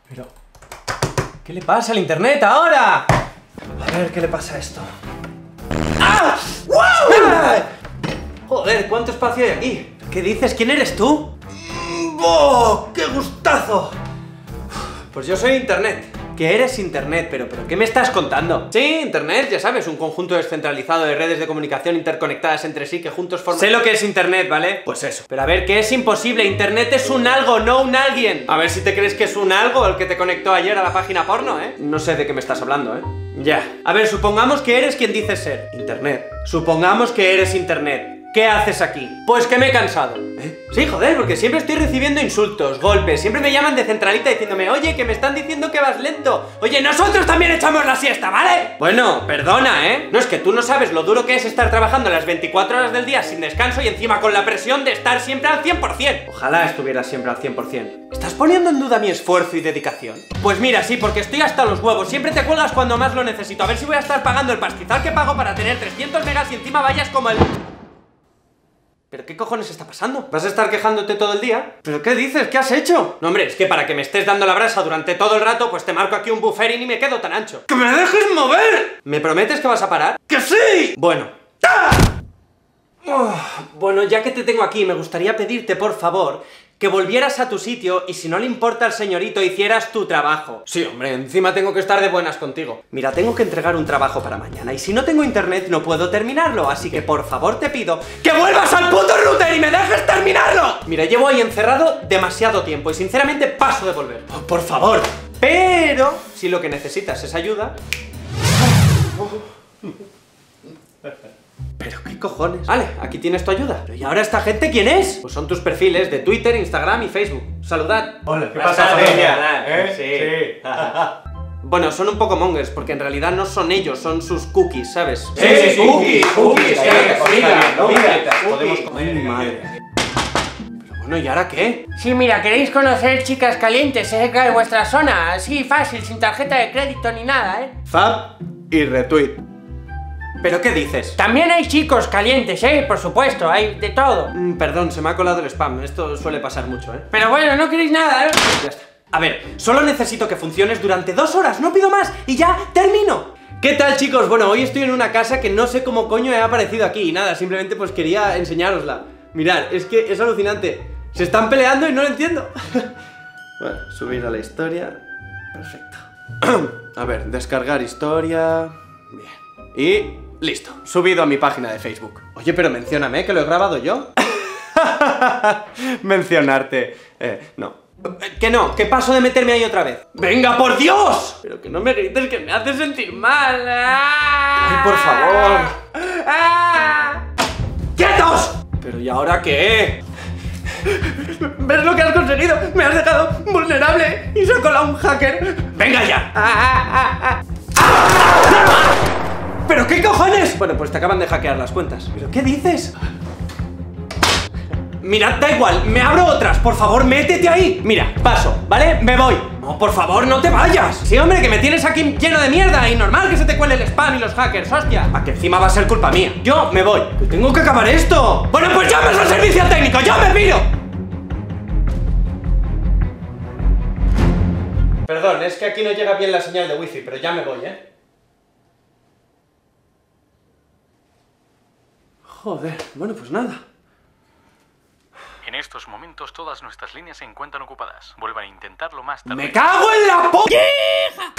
Pero... ¿qué le pasa al internet ahora? A ver, ¿qué le pasa a esto? ¡Ah! ¡Wow! ¡Ah! Joder, ¿cuánto espacio hay aquí? ¿Qué dices? ¿Quién eres tú? ¡Oh! ¡Qué gustazo! Pues yo soy internet. ¿Qué eres internet? ¿Pero qué me estás contando? Sí, internet, ya sabes, un conjunto descentralizado de redes de comunicación interconectadas entre sí que juntos forman... Sé lo que es internet, ¿vale? Pues eso. Pero a ver, que es imposible, internet es un algo, no un alguien. A ver si te crees que es un algo el que te conectó ayer a la página porno, ¿eh? No sé de qué me estás hablando, ¿eh? Ya. A ver, supongamos que eres quien dices ser. Internet. Supongamos que eres internet. ¿Qué haces aquí? Pues que me he cansado. ¿Eh? Sí, joder, porque siempre estoy recibiendo insultos, golpes, siempre me llaman de centralita diciéndome, oye, que me están diciendo que vas lento. Oye, nosotros también echamos la siesta, ¿vale? Bueno, perdona, ¿eh? No, es que tú no sabes lo duro que es estar trabajando las 24 horas del día sin descanso y encima con la presión de estar siempre al 100%. Ojalá estuviera siempre al 100%. ¿Estás poniendo en duda mi esfuerzo y dedicación? Pues mira, sí, porque estoy hasta los huevos. Siempre te cuelgas cuando más lo necesito. A ver si voy a estar pagando el pastizal que pago para tener 300 megas y encima vayas como el... ¿Pero qué cojones está pasando? ¿Vas a estar quejándote todo el día? ¿Pero qué dices? ¿Qué has hecho? No, hombre, es que para que me estés dando la brasa durante todo el rato, pues te marco aquí un buffer y me quedo tan ancho. ¡Que me dejes mover! ¿Me prometes que vas a parar? ¡Que sí! Bueno. ¡Ah! Bueno, ya que te tengo aquí, me gustaría pedirte, por favor, que volvieras a tu sitio y si no le importa al señorito, hicieras tu trabajo. Sí, hombre, encima tengo que estar de buenas contigo. Mira, tengo que entregar un trabajo para mañana y si no tengo internet no puedo terminarlo, así que por favor te pido que vuelvas al puto router y me dejes terminarlo. Mira, llevo ahí encerrado demasiado tiempo y sinceramente paso de volver. Oh, por favor. Pero si lo que necesitas es ayuda... ¿Pero qué cojones? Vale, aquí tienes tu ayuda. ¿Pero y ahora esta gente quién es? Pues son tus perfiles de Twitter, Instagram y Facebook. Saludad. Hola, ¿qué pasa, familia? Sí. Bueno, son un poco mongers, porque en realidad no son ellos, son sus cookies, ¿sabes? Sí, cookies. Podemos comer. Madre. Pero bueno, ¿y ahora qué? Sí, mira, ¿queréis conocer chicas calientes cerca de vuestra zona? Así, fácil, sin tarjeta de crédito ni nada, ¿eh? Fab y retweet. ¿Pero qué dices? También hay chicos calientes, por supuesto, hay de todo. Perdón, se me ha colado el spam, esto suele pasar mucho, Pero bueno, no queréis nada, ¿eh? Ya está. A ver, solo necesito que funciones durante 2 horas, no pido más, y ya termino. ¿Qué tal, chicos? Bueno, hoy estoy en una casa que no sé cómo coño he aparecido aquí y nada, simplemente pues quería enseñárosla. Mirad, es que es alucinante. Se están peleando y no lo entiendo. Bueno, subir a la historia. Perfecto. A ver, descargar historia. Bien. Y... listo, subido a mi página de Facebook. Oye, pero mencióname, que lo he grabado yo. Mencionarte. No. Que no, que paso de meterme ahí otra vez. ¡Venga, por Dios! Pero que no me grites, que me hace sentir mal. Ay, por favor. ¡Quietos! Pero ¿y ahora qué? ¿Ves lo que has conseguido? Me has dejado vulnerable y se ha colado un hacker. ¡Venga ya! ¿Pero qué cojones? Bueno, pues te acaban de hackear las cuentas. ¿Pero qué dices? Mirad, da igual, me abro otras. Por favor, métete ahí. Mira, paso, ¿vale? Me voy. No, por favor, no te vayas. Sí, hombre, que me tienes aquí lleno de mierda. Y normal que se te cuele el spam y los hackers, hostia. A que encima va a ser culpa mía. Yo me voy. Que tengo que acabar esto. Bueno, pues llames al servicio técnico. ¡Yo me piro! Perdón, es que aquí no llega bien la señal de wifi, pero ya me voy, Joder, bueno, pues nada. En estos momentos todas nuestras líneas se encuentran ocupadas. Vuelvan a intentarlo más tarde. ¡Me cago en la p***!